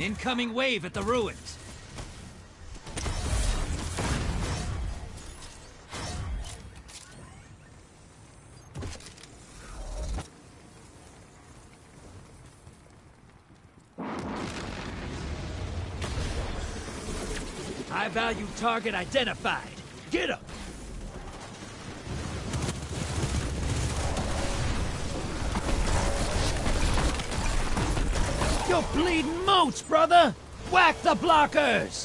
Incoming wave at the ruins. High-value target identified. Get him! You're bleeding moats, brother! Whack the blockers!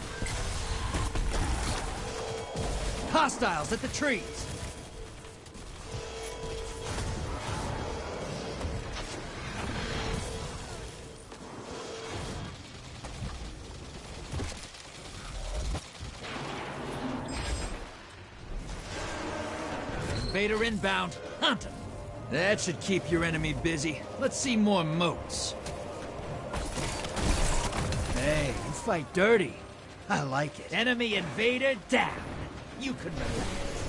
Hostiles at the trees. Invader inbound. Hunt him. That should keep your enemy busy. Let's see more moats. Hey, you fight dirty. I like it. Enemy invader down. You can relax.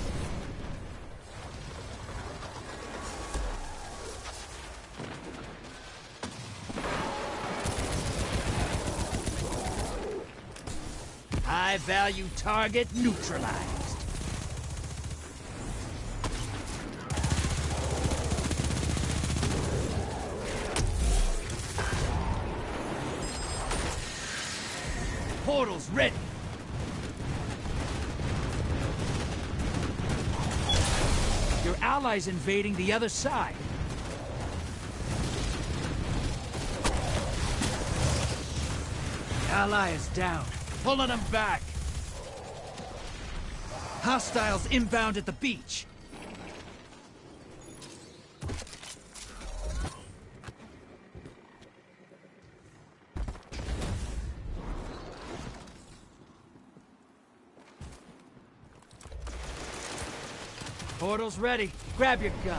High-value target neutralized. Portal's ready. Your allies invading the other side. Ally is down. Pulling them back. Hostiles inbound at the beach. Portal's ready. Grab your gun.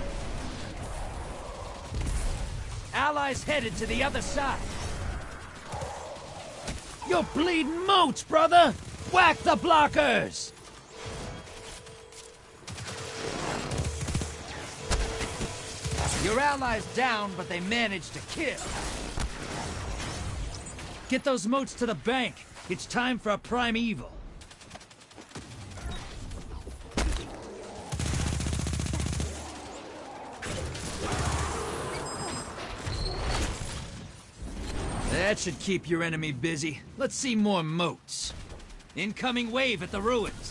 Allies headed to the other side. You're bleeding moats, brother! Whack the blockers! Your allies down, but they managed to kill. Get those moats to the bank. It's time for a primeval. That should keep your enemy busy. Let's see more moats. Incoming wave at the ruins.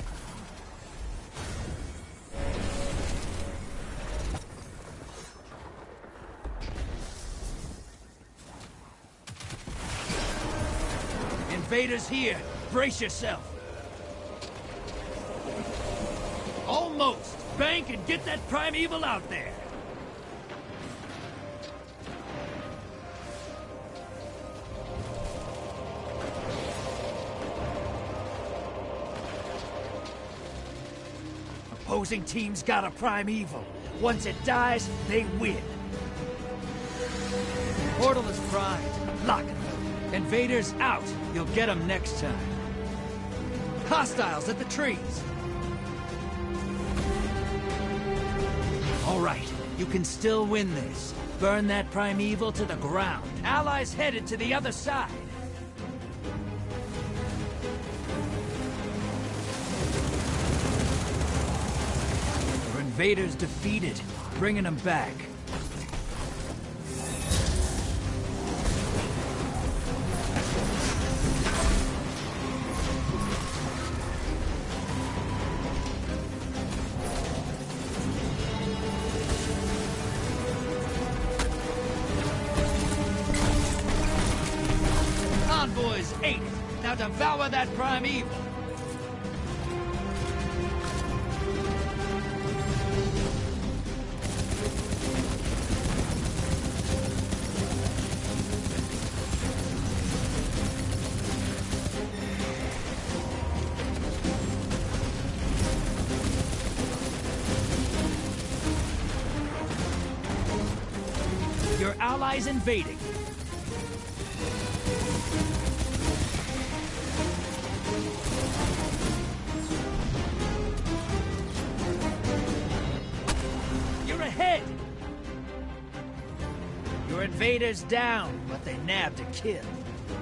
Invaders here. Brace yourself. Almost. Bank and get that primeval out there. Opposing team's got a primeval. Once it dies, they win. Portal is primed. Lock it. Invaders out. You'll get them next time. Hostiles at the trees. All right, you can still win this. Burn that primeval to the ground. Allies headed to the other side. Invaders defeated, bringing them back. Convoys ate it. Now devour that primeval. Your allies invading. You're ahead. Your invaders down, but they nabbed a kill.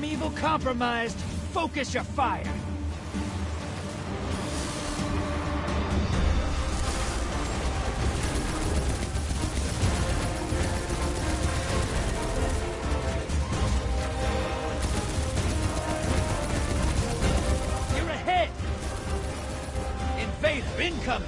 primeval compromised. Focus your fire. You're ahead! Invader incoming!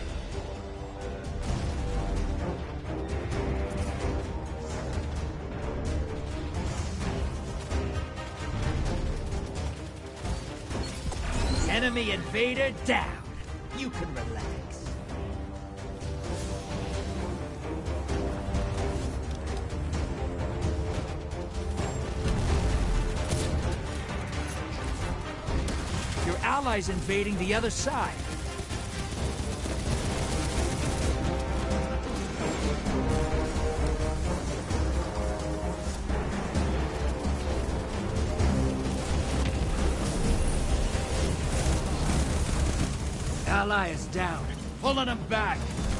Enemy invader down. You can relax. Your allies invading the other side. Ally is down. Pulling him back.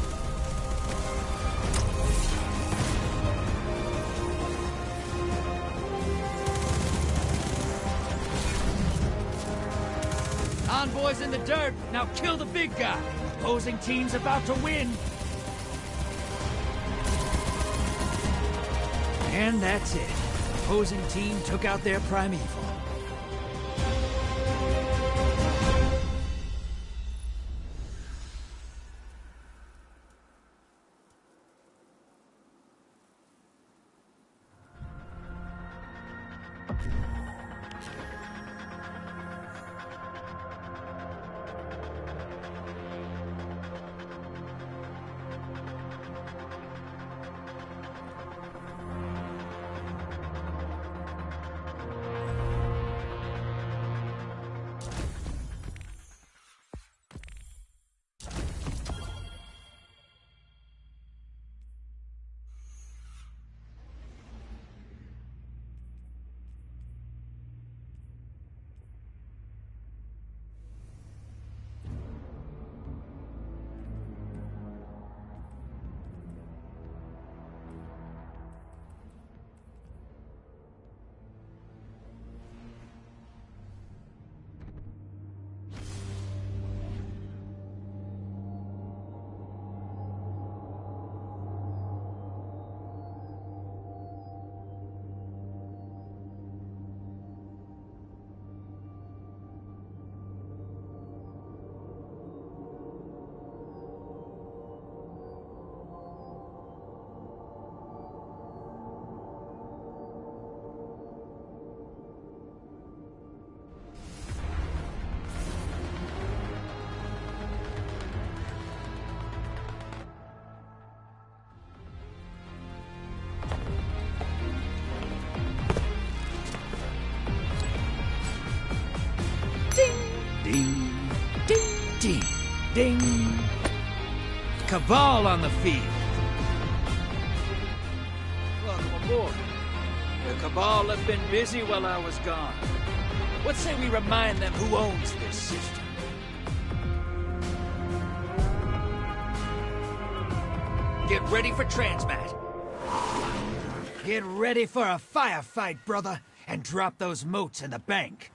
Envoy's in the dirt. Now kill the big guy. Opposing team's about to win. And that's it. Opposing team took out their primeval. Ding, ding, ding, ding. Cabal on the field. Welcome aboard. The Cabal have been busy while I was gone. What say we remind them who owns this system? Get ready for transmat. Get ready for a firefight, brother, and drop those motes in the bank.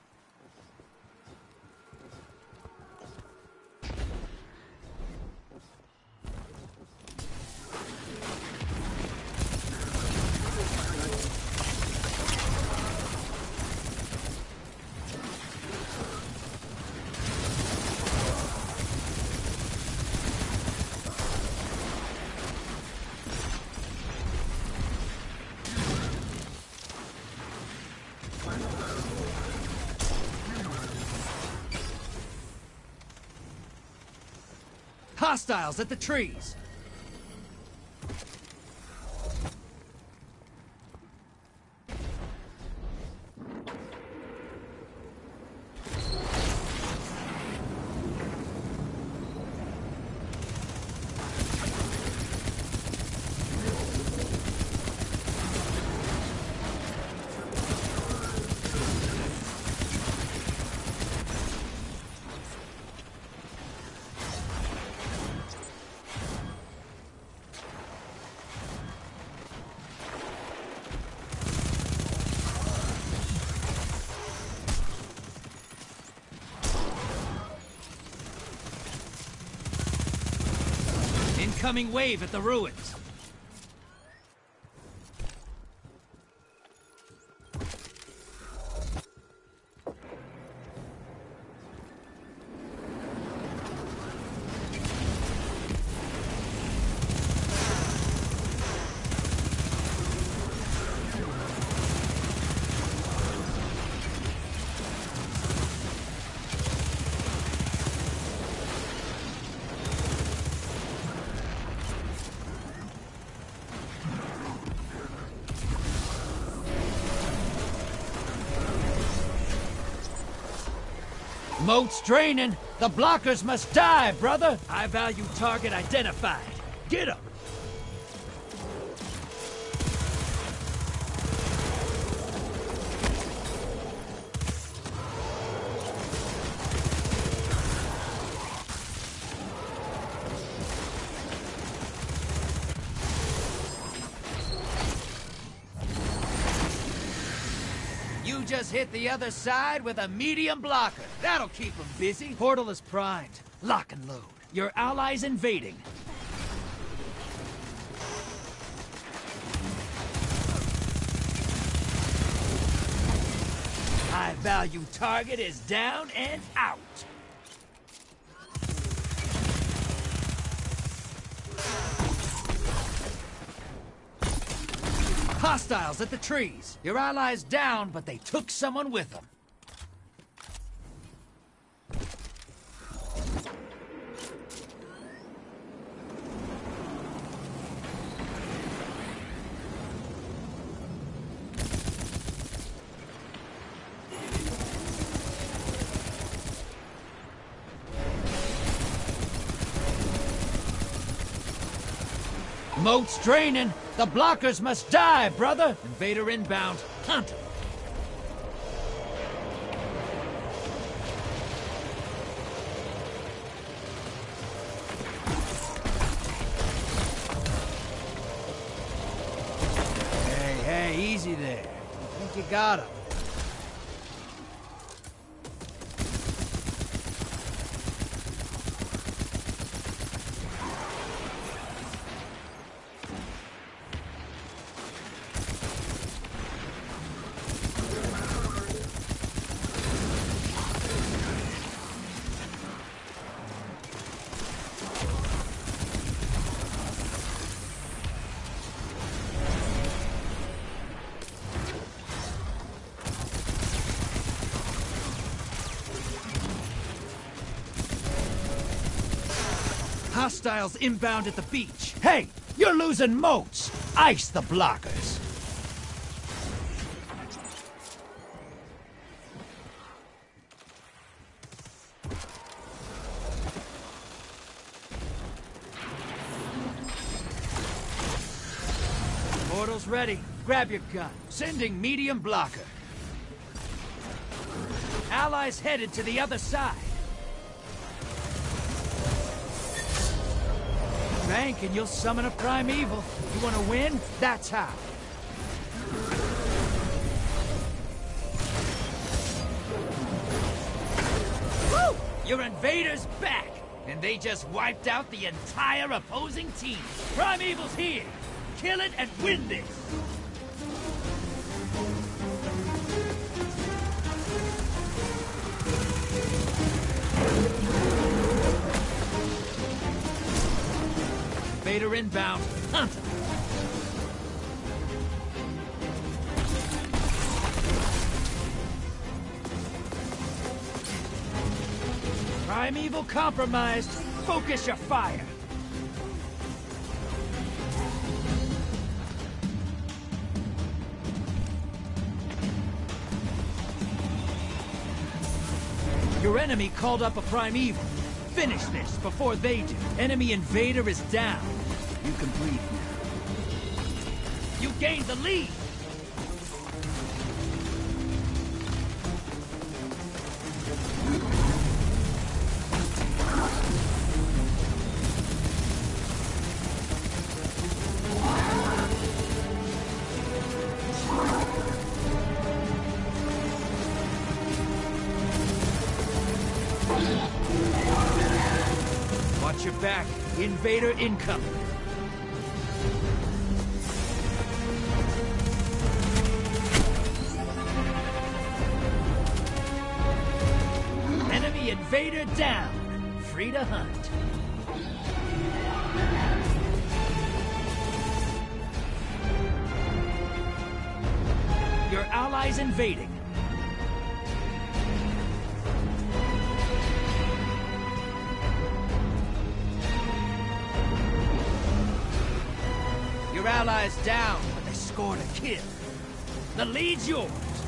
Hostiles at the trees! incoming wave at the ruins. Moat's draining. The blockers must die, brother. High value target identified. Get him. You just hit the other side with a medium blocker. That'll keep them busy. Portal is primed. Lock and load. Your allies invading. High value target is down and out. Hostiles at the trees. Your allies down, but they took someone with them. Moat's draining. The blockers must die, brother. Invader inbound. Hunt him. Hey, easy there. I think you got him. Hostiles inbound at the beach. Hey, you're losing moats. Ice the blockers. Portal's ready. Grab your gun. Sending medium blocker. Allies headed to the other side. Bank and you'll summon a primeval. You want to win? That's how. Woo! Your invader's back, and they just wiped out the entire opposing team. Primeval's here. Kill it and win this. Invader inbound. Hunt him. Primeval compromised. Focus your fire. Your enemy called up a primeval. Finish this before they do. Enemy invader is down. You can breathe now. You gained the lead. Watch your back. Invader incoming. Enemy invader down. Free to hunt. Your allies invading. Your allies down, but they scored a kill. The lead's yours.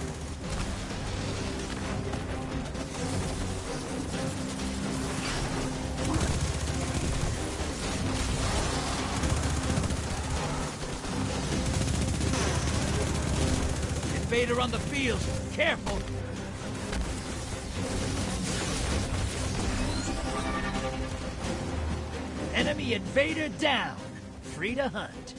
Invader on the field. Careful. Enemy invader down. Free to hunt.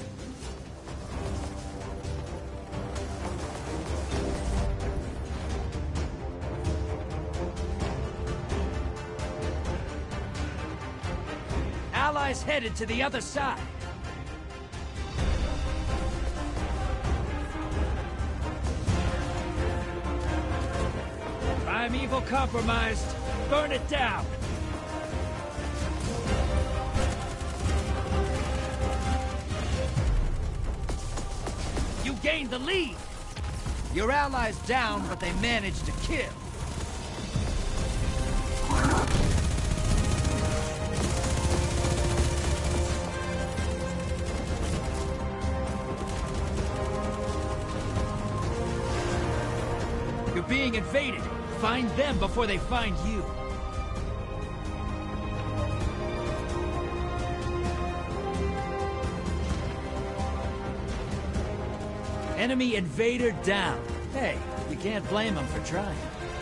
Allies headed to the other side. Primeval compromised. Burn it down. You gained the lead. Your allies down, but they managed to kill. You're being invaded. Find them before they find you. Enemy invader down. Hey, you can't blame them for trying.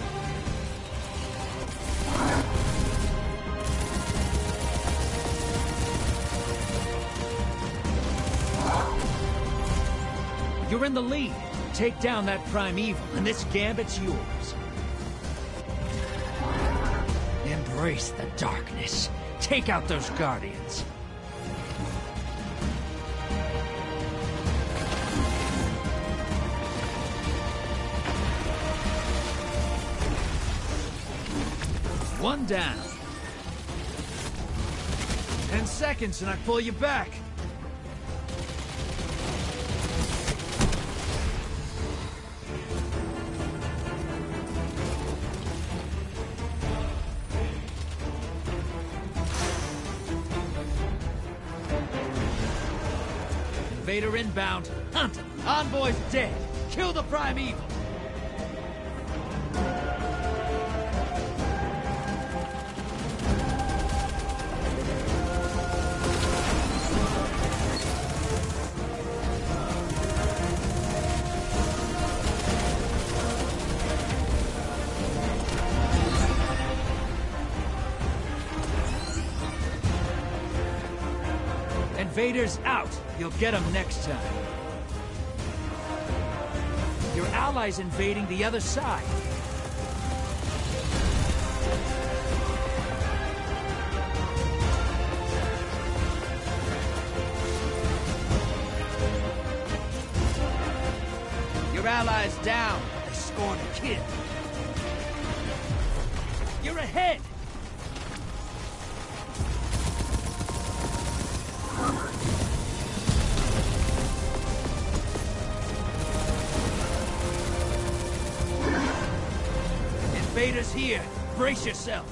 You're in the lead. Take down that primeval, and this gambit's yours. Embrace the darkness. Take out those guardians. One down. 10 seconds and I pull you back. Invader inbound. Hunt! Envoy's dead. Kill the primeval. Invaders out. You'll get them next time. Your allies invading the other side. Your allies down. They scored a kill. You're ahead. Invaders here. Brace yourself.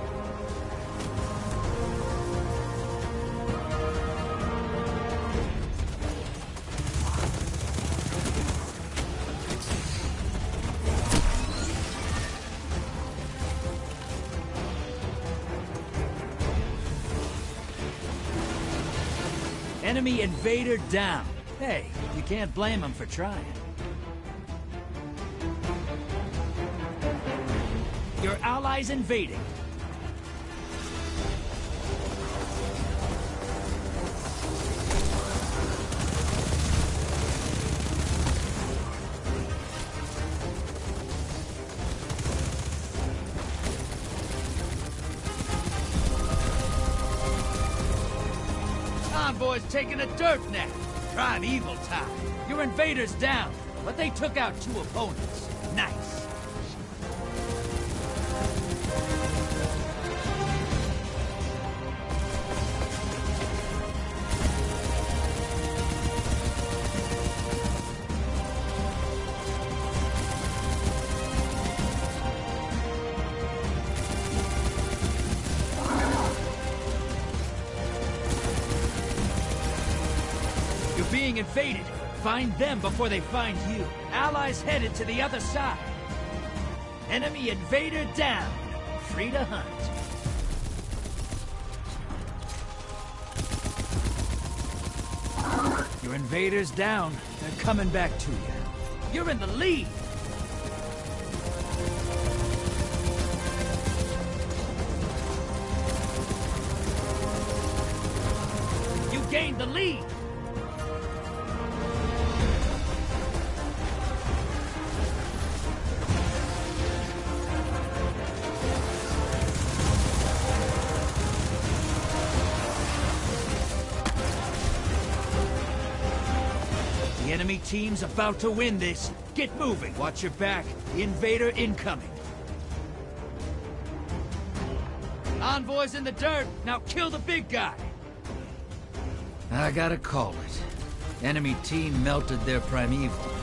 Enemy invader down. Hey, you can't blame them for trying. Your allies invading. Envoy's taking a dirt nap. Primeval time. Your invaders down, but they took out 2 opponents. Nice. Being invaded. Find them before they find you. Allies headed to the other side. Enemy invader down. Free to hunt. Your invaders down. They're coming back to you. You're in the lead. You gained the lead. The enemy team's about to win this. Get moving. Watch your back. The invader incoming. Envoy's in the dirt. Now kill the big guy. I gotta call it. Enemy team melted their primeval.